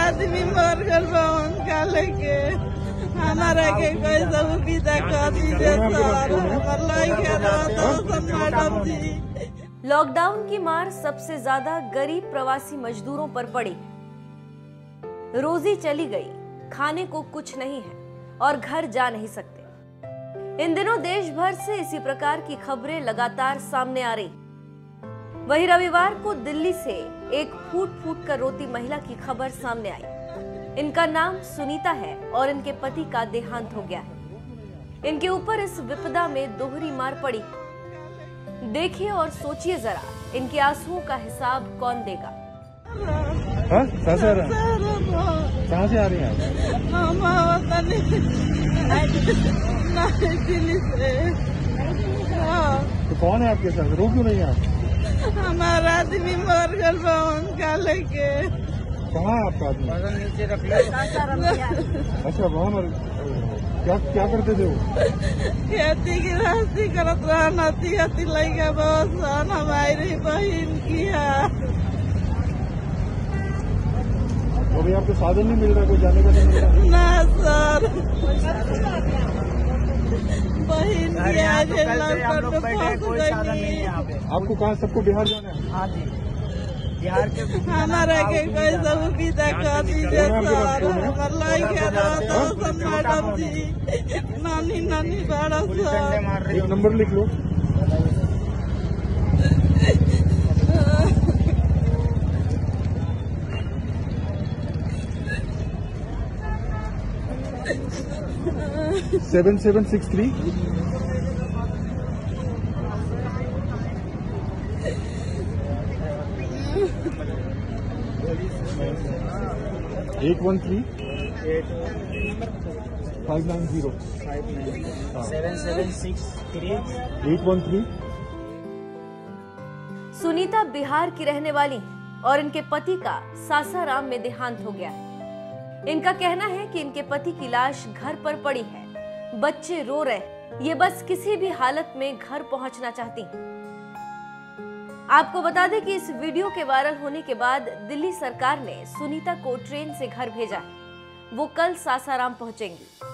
आदमी मर गल उनका लेके हमारा के कोई सुविधा कर दीजिए सर। मैडम जी, लॉकडाउन की मार सबसे ज्यादा गरीब प्रवासी मजदूरों पर पड़ी। रोजी चली गई, खाने को कुछ नहीं है और घर जा नहीं सकते। इन दिनों देश भर से इसी प्रकार की खबरें लगातार सामने आ रही। वहीं रविवार को दिल्ली से एक फूट फूट कर रोती महिला की खबर सामने आई। इनका नाम सुनीता है और इनके पति का देहांत हो गया है। इनके ऊपर इस विपदा में दोहरी मार पड़ी। देखिए और सोचिए जरा, इनके आंसुओं का हिसाब कौन देगा। कहाँ से आ रही हैं आप? दिल्ली से। तो कौन है आपके साथ? रो क्यों नहीं आप? हमारा आदमी मर गल उनका लेके। कहाँ है आपका आदमी? नीचे रख लो। अच्छा, वहाँ मर। क्या करते थे वो? खेती की रास्ती करत रहना थी लैका बहुत सन हमारी बहन की है। अभी आपको साधन नहीं मिल रहा, कोई जाने का नहीं मिल रहा? ना सर, बहन की आज लौकर में फंस गई। आपको कहाँ? सबको बिहार जाना है? हाँ जी, बिहार के हमारा के कोई सुविधा कर दीजिए सर। मैडम जी, नानी बड़ा सर। एक नंबर लिख लो। सेवन 763 813 590 7763 813। सुनीता बिहार की रहने वाली है और इनके पति का सासाराम में देहांत हो गया है। इनका कहना है कि इनके पति की लाश घर पर पड़ी है, बच्चे रो रहे, ये बस किसी भी हालत में घर पहुंचना चाहती हैं। आपको बता दें कि इस वीडियो के वायरल होने के बाद दिल्ली सरकार ने सुनीता को ट्रेन से घर भेजा है। वो कल सासाराम पहुंचेंगी।